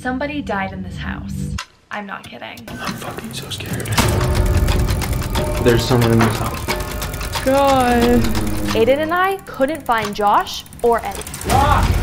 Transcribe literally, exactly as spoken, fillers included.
Somebody died in this house. I'm not kidding. I'm fucking so scared. There's someone in this house. God. Aiden and I couldn't find Josh or Eddie. Ah!